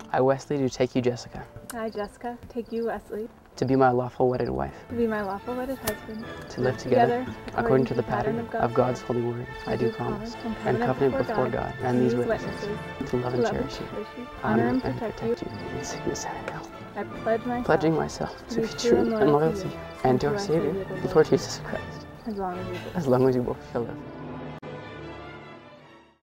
I, Wesley, do take you, Jessica, I, Jessica, take you, Wesley, to be my lawful wedded wife, to be my lawful wedded husband, to live together according to the pattern of God's holy word. I do promise and covenant before God and these witnesses to love and cherish you, honor and protect you in sickness and in health, I pledge myself, pledging myself to be true and loyal to you and to our Savior, the Lord Jesus Christ, as long as you live. as long as you both shall live.